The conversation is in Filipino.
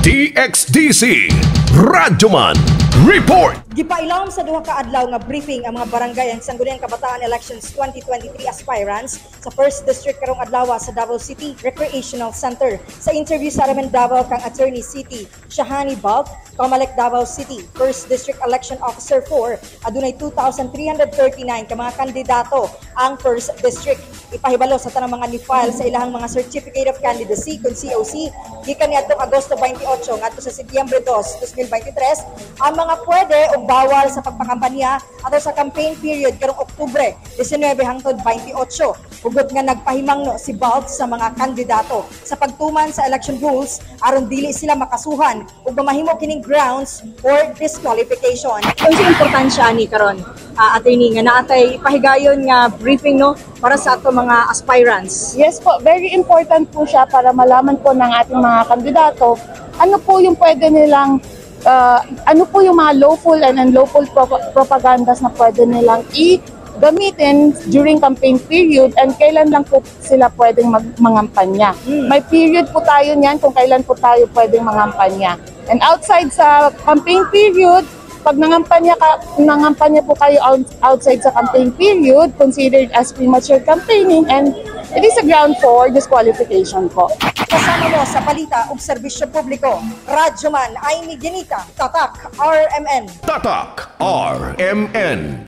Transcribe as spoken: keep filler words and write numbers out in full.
D X D C Radyoman Report. Gipailawom sa duha ka adlaw nga briefing ang mga barangay ang Sangguniang Kabataan Elections twenty twenty-three aspirants sa first District karong adlaw sa Davao City Recreational Center. Sa interview sa Aramen Davao kang Attorney City Shahani Balk, Comelec Davao City first District Election Officer four, adunay two thousand three hundred thirty-nine ka mga kandidato ang first District. Ipahibalo sa tanang mga ni-file sa ilahang mga Certificate of Candidacy kung C O C gikan niadtong Agosto twenty-eight ngadto sa Setyembre two, twenty twenty-three ang mga pwede o bawal sa pagpakampanya ato sa campaign period karong Oktubre nineteen hangtod twenty-eight. Hugot nga nagpahimangno si Balk sa mga kandidato sa pagtuman sa election rules aron dili sila makasuhan ug mamahimo kining grounds for disqualification. Unsa importansya ni karon uh, attorney nga naatay pahigayon nga briefing no para sa ato mga aspirants? Yes po, very important po siya para malaman po ng ating mga kandidato ano po yung pwede nilang uh, ano po yung mga lawful and unlawful pro- propagandas na pwede nilang i-gamitin during campaign period and kailan lang po sila pwedeng mag- mangampanya. Hmm. May period po tayo niyan kung kailan po tayo pwedeng mangampanya. And outside sa campaign period, pag nangampanya, ka, nangampanya po kayo out, outside sa campaign period, considered as premature campaigning and it is a ground for disqualification po. Kasama mo sa balita ug serbisyo publiko, Radyoman Aimee Ginita, Tatak R M N. Tatak R M N.